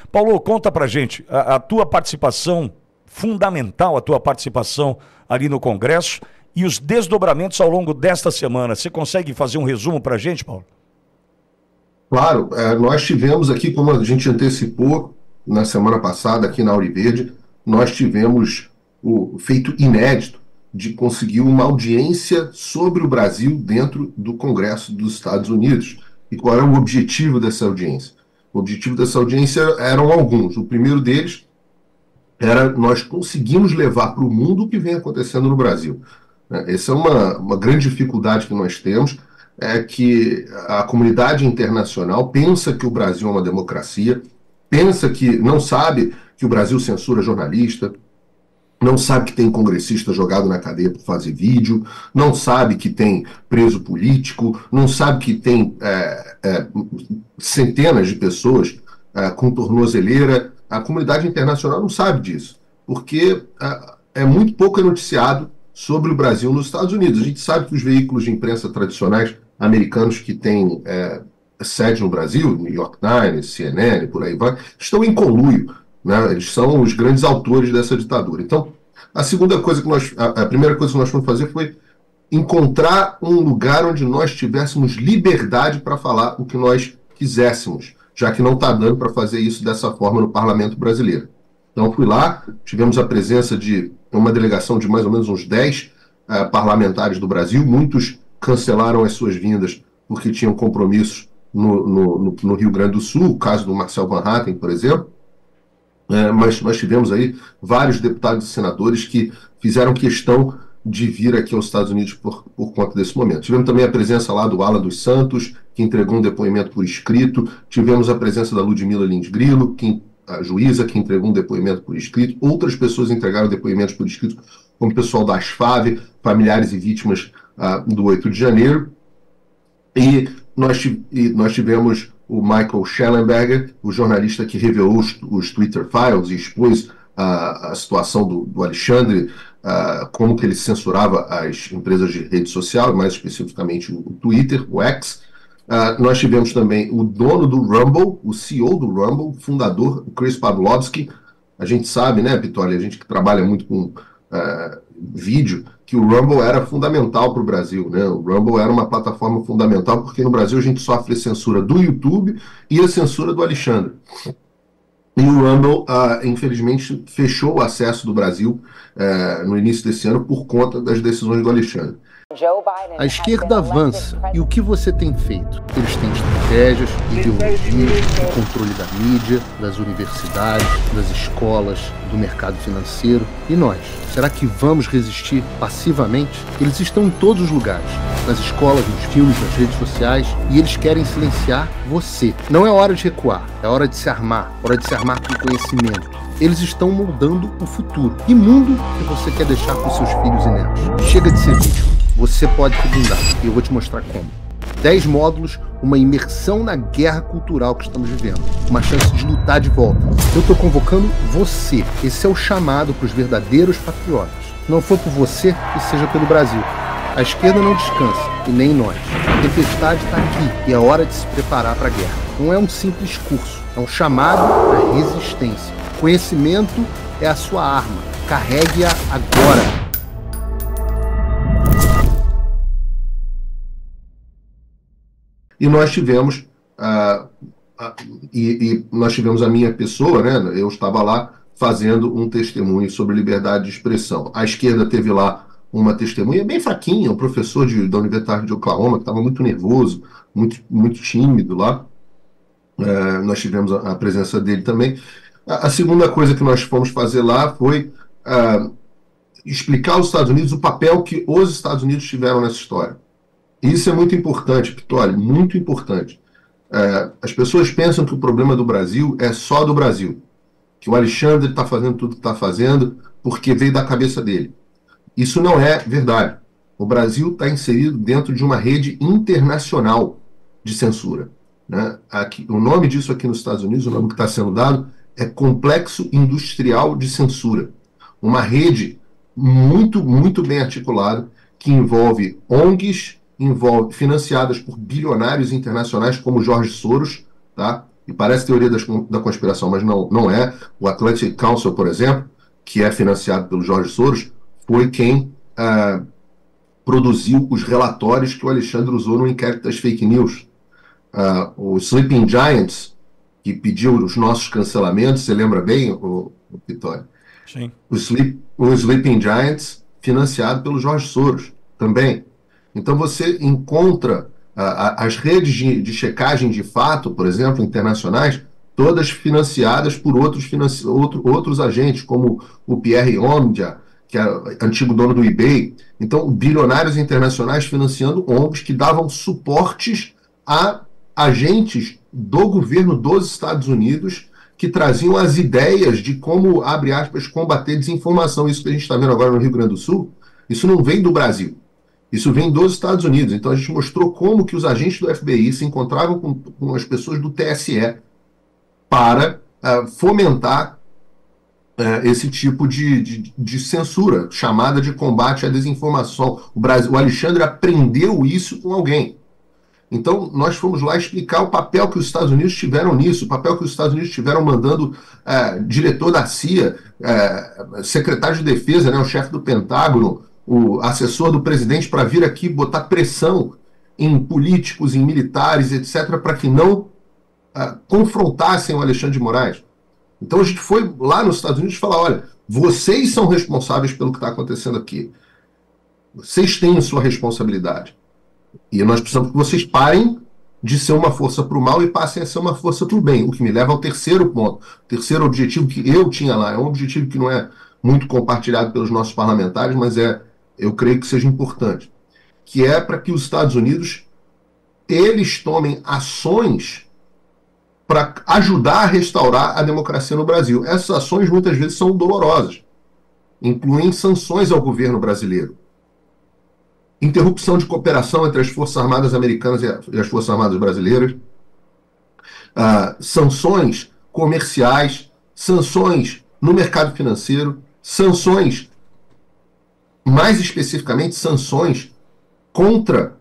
Paulo, conta pra gente a tua participação, fundamental a tua participação ali no Congresso e os desdobramentos ao longo desta semana. Você consegue fazer um resumo pra gente, Paulo? Claro, nós tivemos aqui, como a gente antecipou na semana passada aqui na Auriverde, nós tivemos o feito inédito de conseguir uma audiência sobre o Brasil dentro do Congresso dos Estados Unidos. E qual era o objetivo dessa audiência? O objetivo dessa audiência eram alguns. O primeiro deles era nós conseguimos levar para o mundo o que vem acontecendo no Brasil. Essa é uma grande dificuldade que nós temos, é que a comunidade internacional pensa que o Brasil é uma democracia, pensa que não sabe que o Brasil censura jornalista, não sabe que tem congressista jogado na cadeia por fazer vídeo, não sabe que tem preso político, não sabe que tem centenas de pessoas com tornozeleira. A comunidade internacional não sabe disso, porque é muito pouco noticiado sobre o Brasil nos Estados Unidos. A gente sabe que os veículos de imprensa tradicionais americanos que têm sede no Brasil, New York Times, CNN, por aí vai, estão em conluio, né? Eles são os grandes autores dessa ditadura. Então, a primeira coisa que nós fomos fazer foi encontrar um lugar onde nós tivéssemos liberdade para falar o que nós quiséssemos, já que não está dando para fazer isso dessa forma no parlamento brasileiro. Então, fui lá, tivemos a presença de uma delegação de mais ou menos uns 10 parlamentares do Brasil. Muitos cancelaram as suas vindas porque tinham compromissos no Rio Grande do Sul, o caso do Marcel Van Hatten, por exemplo. Mas nós tivemos aí vários deputados e senadores que fizeram questão de vir aqui aos Estados Unidos por conta desse momento. Tivemos também a presença lá do Alan dos Santos, que entregou um depoimento por escrito. Tivemos a presença da Ludmila Lins Grilo, a juíza, que entregou um depoimento por escrito. Outras pessoas entregaram depoimentos por escrito, como o pessoal da ASFAV, familiares e vítimas do 8 de janeiro. E nós tivemos o Michael Schellenberger, o jornalista que revelou os Twitter Files e expôs a situação do Alexandre, como que ele censurava as empresas de rede social, mais especificamente o Twitter, o X. Nós tivemos também o dono do Rumble, o CEO do Rumble, fundador, o Chris Pavlovski. A gente sabe, né, Pitoli, a gente que trabalha muito com vídeo, que o Rumble era fundamental para o Brasil, né? O Rumble era uma plataforma fundamental porque no Brasil a gente sofre a censura do YouTube e a censura do Alexandre. E o Rumble, infelizmente, fechou o acesso do Brasil no início desse ano por conta das decisões do Alexandre. A esquerda avança. E o que você tem feito? Eles têm estratégias, ideologia, o controle da mídia, das universidades, das escolas, do mercado financeiro. E nós? Será que vamos resistir passivamente? Eles estão em todos os lugares. Nas escolas, nos filmes, nas redes sociais. E eles querem silenciar você. Não é hora de recuar. É hora de se armar. É hora de se armar com conhecimento. Eles estão moldando o futuro. Que mundo que você quer deixar para os seus filhos e netos? Chega de ser vítima. Você pode se blindar, e eu vou te mostrar como. 10 módulos, uma imersão na guerra cultural que estamos vivendo. Uma chance de lutar de volta. Eu estou convocando você. Esse é o chamado para os verdadeiros patriotas. Não for por você, que seja pelo Brasil. A esquerda não descansa, e nem nós. A tempestade está aqui, e é hora de se preparar para a guerra. Não é um simples curso, é um chamado à resistência. Conhecimento é a sua arma. Carregue-a agora. E nós tivemos nós tivemos a minha pessoa, né? Eu estava lá fazendo um testemunho sobre liberdade de expressão. A esquerda teve lá uma testemunha bem fraquinha, um professor da Universidade de Oklahoma, que estava muito nervoso, muito tímido lá. Nós tivemos a presença dele também. A segunda coisa que nós fomos fazer lá foi explicar aos Estados Unidos o papel que os Estados Unidos tiveram nessa história. Isso é muito importante, Pitoli, muito importante. As pessoas pensam que o problema do Brasil é só do Brasil, que o Alexandre está fazendo tudo que está fazendo porque veio da cabeça dele. Isso não é verdade. O Brasil está inserido dentro de uma rede internacional de censura, né? O nome disso aqui nos Estados Unidos, o nome que está sendo dado, é Complexo Industrial de Censura. Uma rede muito, muito bem articulada que envolve ONGs, financiadas por bilionários internacionais como Jorge Soros, tá? e parece teoria da conspiração, mas não é. O Atlantic Council, por exemplo, que é financiado pelo George Soros, foi quem produziu os relatórios que o Alexandre usou no inquérito das fake news. O Sleeping Giants, que pediu os nossos cancelamentos, você lembra bem, o Vitória? Sim. O Sleeping Giants, financiado pelo George Soros, também. Então você encontra as redes de checagem de fato, por exemplo, internacionais, todas financiadas por outros agentes, como o Pierre Omidyar, que é antigo dono do eBay. Então, bilionários internacionais financiando ONGs que davam suportes a agentes do governo dos Estados Unidos que traziam as ideias de como, abre aspas, combater desinformação. Isso que a gente está vendo agora no Rio Grande do Sul, isso não vem do Brasil. Isso vem dos Estados Unidos. Então a gente mostrou como que os agentes do FBI se encontravam com as pessoas do TSE para fomentar esse tipo de censura, chamada de combate à desinformação. O Alexandre aprendeu isso com alguém. Então, nós fomos lá explicar o papel que os Estados Unidos tiveram nisso, o papel que os Estados Unidos tiveram mandando diretor da CIA, secretário de defesa, né, o chefe do Pentágono, o assessor do presidente para vir aqui botar pressão em políticos, em militares, etc., para que não confrontassem o Alexandre de Moraes. Então, a gente foi lá nos Estados Unidos falar, olha, vocês são responsáveis pelo que está acontecendo aqui. Vocês têm a sua responsabilidade. E nós precisamos que vocês parem de ser uma força para o mal e passem a ser uma força para o bem. O que me leva ao terceiro ponto. O terceiro objetivo que eu tinha lá. É um objetivo que não é muito compartilhado pelos nossos parlamentares, mas eu creio que seja importante. Que é para que os Estados Unidos eles tomem ações para ajudar a restaurar a democracia no Brasil. Essas ações muitas vezes são dolorosas. Incluem sanções ao governo brasileiro. Interrupção de cooperação entre as Forças Armadas americanas e as Forças Armadas brasileiras, sanções comerciais, sanções no mercado financeiro, sanções, mais especificamente, sanções contra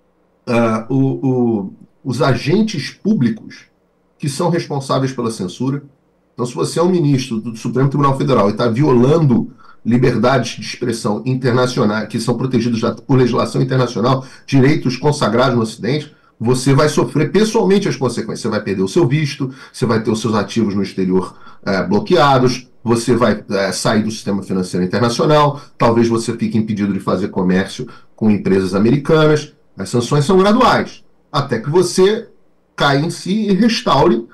os agentes públicos que são responsáveis pela censura. Então, se você é um ministro do Supremo Tribunal Federal e está violando liberdades de expressão internacionais, que são protegidos por legislação internacional, direitos consagrados no Ocidente, você vai sofrer pessoalmente as consequências. Você vai perder o seu visto, você vai ter os seus ativos no exterior bloqueados, você vai sair do sistema financeiro internacional, talvez você fique impedido de fazer comércio com empresas americanas. As sanções são graduais, até que você caia em si e restaure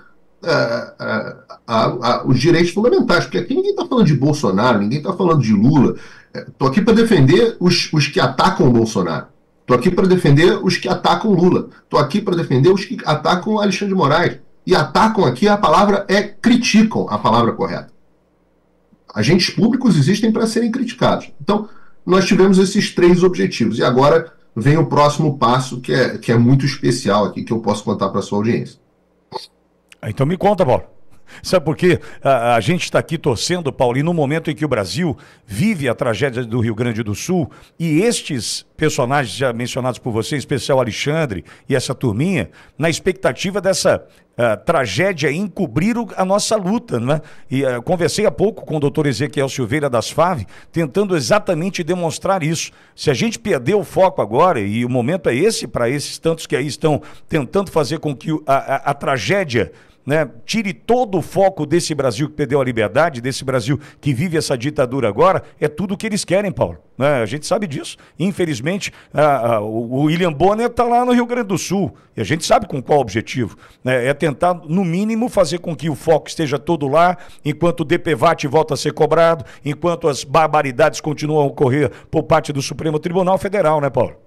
os direitos fundamentais, porque aqui ninguém está falando de Bolsonaro, ninguém está falando de Lula. Estou aqui para defender os que atacam o Bolsonaro. Estou aqui para defender os que atacam Lula. Estou aqui para defender os que atacam Alexandre de Moraes. E atacam aqui, a palavra criticam, a palavra correta. Agentes públicos existem para serem criticados. Então, nós tivemos esses 3 objetivos. E agora vem o próximo passo, que é muito especial aqui, que eu posso contar para a sua audiência. Então me conta, Paulo. Sabe por quê? A gente está aqui torcendo, Paulo, e no momento em que o Brasil vive a tragédia do Rio Grande do Sul, e estes personagens já mencionados por você, em especial Alexandre e essa turminha, na expectativa dessa tragédia encobrir a nossa luta, né? E conversei há pouco com o doutor Ezequiel Silveira das FAV, tentando exatamente demonstrar isso. Se a gente perder o foco agora, e o momento é esse para esses tantos que aí estão tentando fazer com que a tragédia, né, tire todo o foco desse Brasil que perdeu a liberdade, desse Brasil que vive essa ditadura agora, é tudo o que eles querem, Paulo. Né? A gente sabe disso. Infelizmente, o William Bonner está lá no Rio Grande do Sul, e a gente sabe com qual objetivo. Né? É tentar, no mínimo, fazer com que o foco esteja todo lá, enquanto o DPVAT volta a ser cobrado, enquanto as barbaridades continuam a ocorrer por parte do Supremo Tribunal Federal, né, Paulo?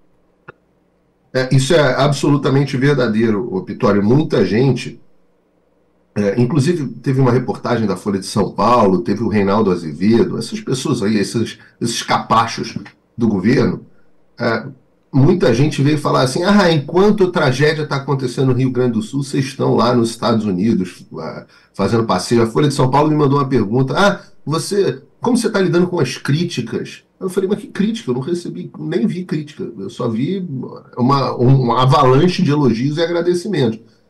Isso é absolutamente verdadeiro, Pitório. Muita gente... inclusive, teve uma reportagem da Folha de São Paulo, teve o Reinaldo Azevedo, essas pessoas aí, esses capachos do governo, muita gente veio falar assim, enquanto a tragédia está acontecendo no Rio Grande do Sul, vocês estão lá nos Estados Unidos fazendo passeio. A Folha de São Paulo me mandou uma pergunta, como você está lidando com as críticas? Eu falei, mas que crítica? Eu não recebi, nem vi crítica, eu só vi uma avalanche de elogios e agradecimentos.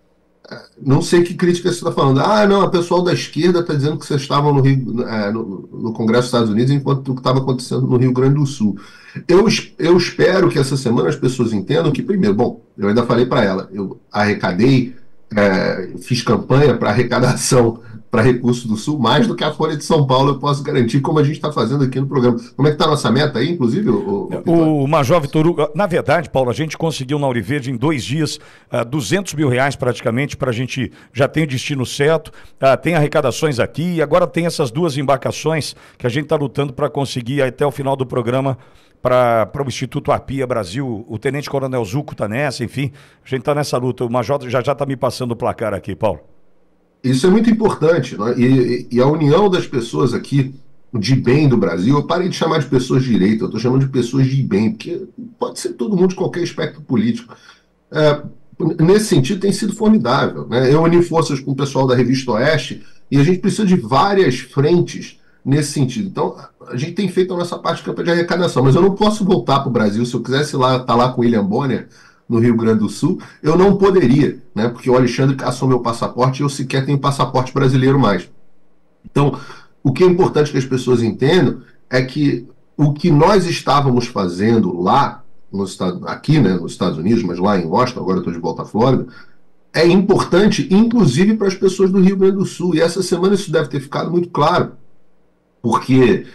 Não sei que crítica você está falando. Ah, não, o pessoal da esquerda está dizendo que vocês estavam no, Rio, no Congresso dos Estados Unidos enquanto o que estava acontecendo no Rio Grande do Sul. Eu espero que essa semana as pessoas entendam que, primeiro, bom, eu ainda falei para ela, eu arrecadei, fiz campanha para arrecadação para recursos do Sul, mais do que a Folha de São Paulo, eu posso garantir, como a gente está fazendo aqui no programa. Como é que está a nossa meta aí, inclusive? O Major Vitor Hugo, na verdade, Paulo, a gente conseguiu na Ouro Verde em 2 dias R$200 mil praticamente, para a gente já tem o destino certo, tem arrecadações aqui, e agora tem essas 2 embarcações que a gente está lutando para conseguir até o final do programa para o Instituto Arpia Brasil. O Tenente Coronel Zuco está nessa, enfim, a gente está nessa luta. O Major já está me passando o placar aqui, Paulo. Isso é muito importante, né? E a união das pessoas aqui de bem do Brasil, eu parei de chamar de pessoas de direita, eu estou chamando de pessoas de bem, porque pode ser todo mundo de qualquer espectro político. Nesse sentido, tem sido formidável, né? Eu uni forças com o pessoal da Revista Oeste e a gente precisa de várias frentes nesse sentido. Então, a gente tem feito a nossa parte de campanha de arrecadação, mas eu não posso voltar para o Brasil. Se eu quisesse estar lá com o William Bonner, no Rio Grande do Sul, eu não poderia, né? Porque o Alexandre caçou meu passaporte e eu sequer tenho passaporte brasileiro mais. Então, o que é importante que as pessoas entendam é que o que nós estávamos fazendo lá, aqui, né, nos Estados Unidos, mas lá em Washington, agora eu estou de volta à Flórida, é importante, inclusive, para as pessoas do Rio Grande do Sul. E essa semana isso deve ter ficado muito claro, porque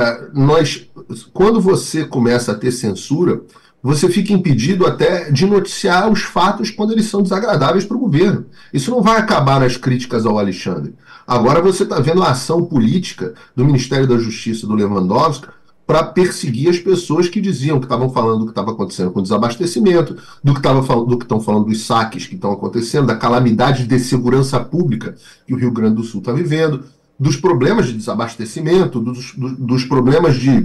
quando você começa a ter censura, você fica impedido até de noticiar os fatos quando eles são desagradáveis para o governo. Isso não vai acabar nas críticas ao Alexandre. Agora você está vendo a ação política do Ministério da Justiça, do Lewandowski, para perseguir as pessoas que diziam que estavam falando do que estava acontecendo com o desabastecimento, do que estão falando dos saques que estão acontecendo, da calamidade de segurança pública que o Rio Grande do Sul está vivendo, dos problemas de desabastecimento, dos problemas de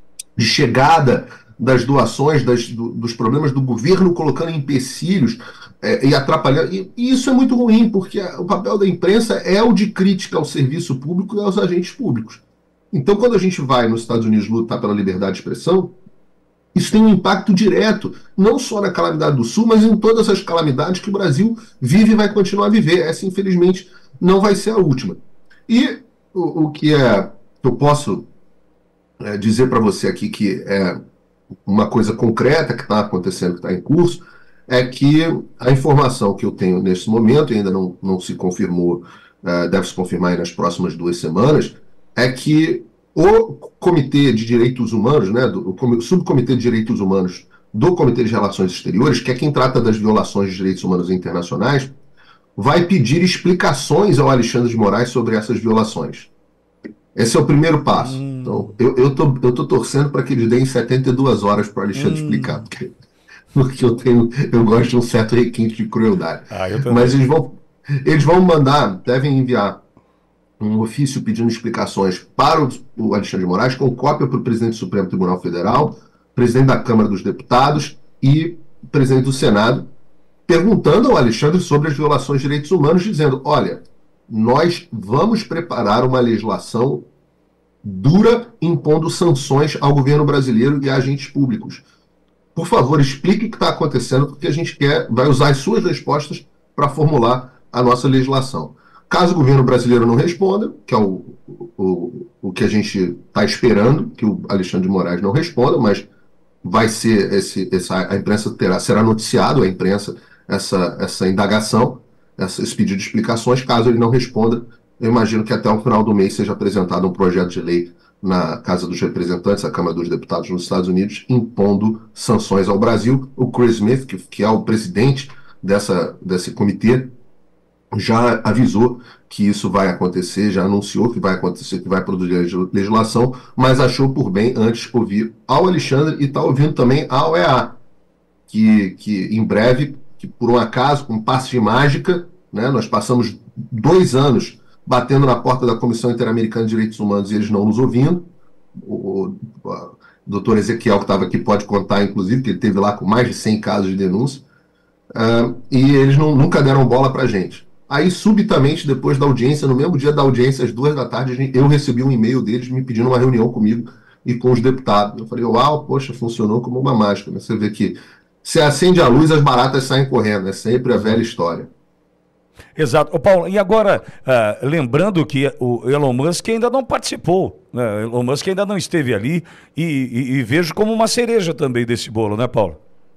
chegada das doações, dos problemas do governo colocando empecilhos e atrapalhando. E isso é muito ruim, porque o papel da imprensa é o de crítica ao serviço público e aos agentes públicos. Então, quando a gente vai nos Estados Unidos lutar pela liberdade de expressão, isso tem um impacto direto, não só na calamidade do Sul, mas em todas as calamidades que o Brasil vive e vai continuar a viver. Essa, infelizmente, não vai ser a última. E o que eu posso dizer para você aqui que é uma coisa concreta que está acontecendo, que está em curso, é que a informação que eu tenho nesse momento, ainda não se confirmou, deve se confirmar aí nas próximas 2 semanas, é que o Comitê de Direitos Humanos, né, o Subcomitê de Direitos Humanos do Comitê de Relações Exteriores, que é quem trata das violações de direitos humanos internacionais, vai pedir explicações ao Alexandre de Moraes sobre essas violações. Esse é o primeiro passo. Então, eu tô torcendo para que eles deem 72 horas para o Alexandre explicar, porque eu gosto de um certo requinte de crueldade. Mas eles vão devem enviar um ofício pedindo explicações para o Alexandre de Moraes, com cópia para o presidente do Supremo Tribunal Federal, presidente da Câmara dos Deputados e presidente do Senado, perguntando ao Alexandre sobre as violações de direitos humanos, dizendo: olha, nós vamos preparar uma legislação dura impondo sanções ao governo brasileiro e a agentes públicos. Por favor, explique o que está acontecendo, porque a gente vai usar as suas respostas para formular a nossa legislação. Caso o governo brasileiro não responda, que é o que a gente está esperando, que o Alexandre de Moraes não responda, mas vai ser a imprensa será noticiado, a imprensa, essa indagação, esse pedido de explicações. Caso ele não responda, eu imagino que até o final do mês seja apresentado um projeto de lei na Casa dos Representantes, a Câmara dos Deputados nos Estados Unidos, impondo sanções ao Brasil. O Chris Smith, que é o presidente desse comitê, já avisou que isso vai acontecer, já anunciou que vai acontecer, que vai produzir legislação, mas achou por bem antes ouvir ao Alexandre e está ouvindo também a OEA, que em breve, que por um acaso, com um passe de mágica, né, nós passamos 2 anos batendo na porta da Comissão Interamericana de Direitos Humanos e eles não nos ouvindo. O doutor Ezequiel, que estava aqui, pode contar, inclusive, que ele esteve lá com mais de 100 casos de denúncia, e eles nunca deram bola para a gente. Aí, subitamente, depois da audiência, no mesmo dia da audiência, às 2 da tarde, eu recebi um e-mail deles me pedindo uma reunião comigo e com os deputados. Eu falei: uau, poxa, funcionou como uma mágica. Você vê que se acende a luz, as baratas saem correndo. É sempre a velha história. Exato. Ô, Paulo, e agora, lembrando que o Elon Musk ainda não participou, né? Elon Musk ainda não esteve ali e vejo como uma cereja também desse bolo, né, Paulo?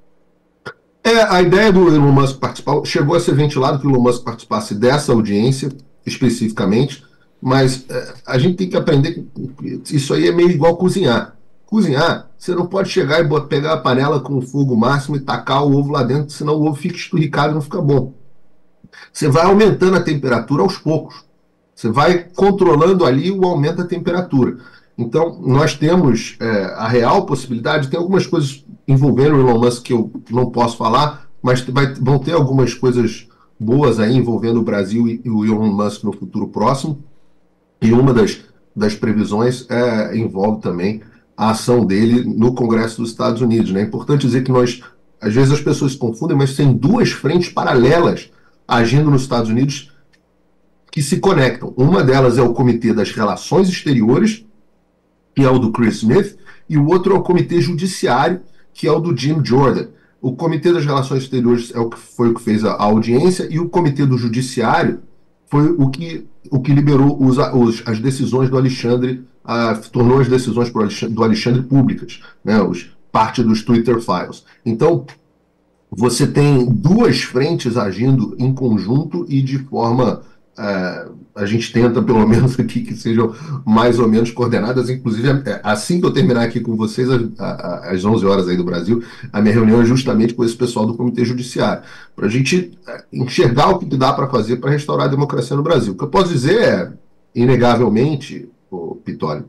A ideia do Elon Musk participar, chegou a ser ventilado que o Elon Musk participasse dessa audiência, especificamente, mas a gente tem que aprender que isso aí é meio igual cozinhar. Cozinhar, você não pode chegar e pegar a panela com o fogo máximo e tacar o ovo lá dentro, senão o ovo fica esturricado e não fica bom. Você vai aumentando a temperatura aos poucos. Você vai controlando ali o aumento da temperatura. Então, nós temos a real possibilidade, tem algumas coisas envolvendo o Elon Musk que eu não posso falar, mas vão ter algumas coisas boas aí envolvendo o Brasil e o Elon Musk no futuro próximo. E uma das previsões envolve também a ação dele no Congresso dos Estados Unidos, né? É importante dizer que às vezes as pessoas se confundem, mas tem duas frentes paralelas agindo nos Estados Unidos que se conectam. Uma delas é o Comitê das Relações Exteriores, que é o do Chris Smith, e o outro é o Comitê Judiciário, que é o do Jim Jordan. O Comitê das Relações Exteriores foi o que fez a audiência, e o Comitê do Judiciário foi o que liberou as decisões do Alexandre, tornou as decisões do Alexandre públicas, né, parte dos Twitter Files. Então, você tem duas frentes agindo em conjunto e de forma... a gente tenta, pelo menos aqui, que sejam mais ou menos coordenadas. Inclusive, assim que eu terminar aqui com vocês, às 11 horas aí do Brasil, a minha reunião é justamente com esse pessoal do Comitê Judiciário, para a gente enxergar o que dá para fazer para restaurar a democracia no Brasil. O que eu posso dizer é, inegavelmente, Pitoli,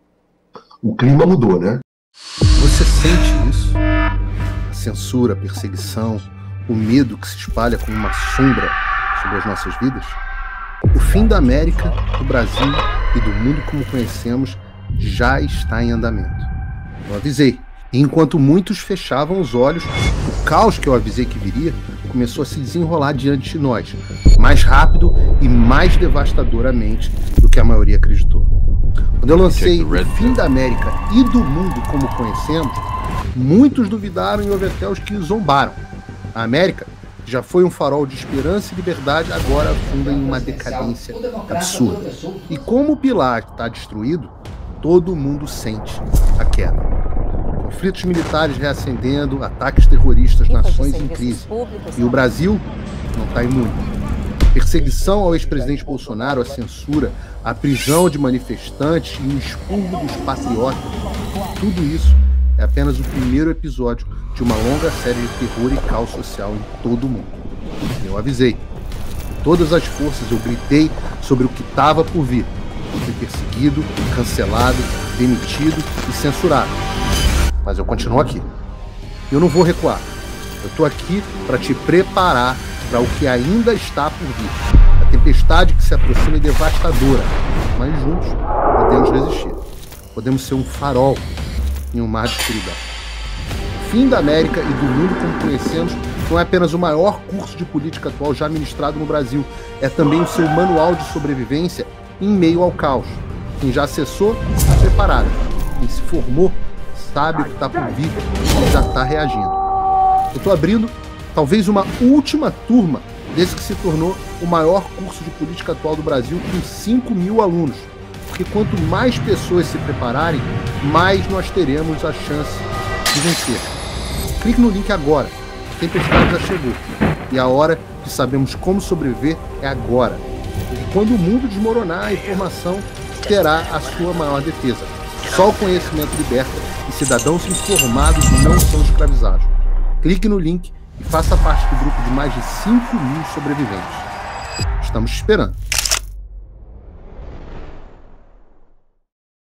o clima mudou, né? Você sente isso? A censura, a perseguição, o medo que se espalha como uma sombra sobre as nossas vidas? O fim da América, do Brasil e do mundo como conhecemos já está em andamento. Eu avisei. E enquanto muitos fechavam os olhos, o caos que eu avisei que viria começou a se desenrolar diante de nós, mais rápido e mais devastadoramente do que a maioria acreditou. Quando eu lancei o fim da América e do mundo como conhecemos, muitos duvidaram e houve até os que zombaram. A América, que já foi um farol de esperança e liberdade, agora afunda em uma decadência absurda. E como o pilar está destruído, todo mundo sente a queda. Conflitos militares reacendendo, ataques terroristas, nações em crise. E o Brasil não está imune. Perseguição ao ex-presidente Bolsonaro, a censura, a prisão de manifestantes e o expurgo dos patriotas. Tudo isso é apenas o primeiro episódio de uma longa série de terror e caos social em todo o mundo. Eu avisei. Com todas as forças eu gritei sobre o que estava por vir. Eu fui perseguido, cancelado, demitido e censurado. Mas eu continuo aqui. Eu não vou recuar. Eu estou aqui para te preparar para o que ainda está por vir. A tempestade que se aproxima é devastadora, mas juntos podemos resistir. Podemos ser um farol em um mar de escuridão. O fim da América e do mundo como conhecemos não é apenas o maior curso de política atual já ministrado no Brasil, é também o seu manual de sobrevivência em meio ao caos. Quem já acessou, está preparado. Quem se formou, sabe o que está por vir e já está reagindo. Eu estou abrindo talvez uma última turma desse que se tornou o maior curso de política atual do Brasil, com 5.000 alunos. Porque quanto mais pessoas se prepararem, mais nós teremos a chance de vencer. Clique no link agora. A tempestade já chegou. E a hora de sabermos como sobreviver é agora. Porque quando o mundo desmoronar, a informação terá a sua maior defesa. Só o conhecimento liberta e cidadãos informados não são escravizados. Clique no link e faça parte do grupo de mais de 5.000 sobreviventes. Estamos te esperando.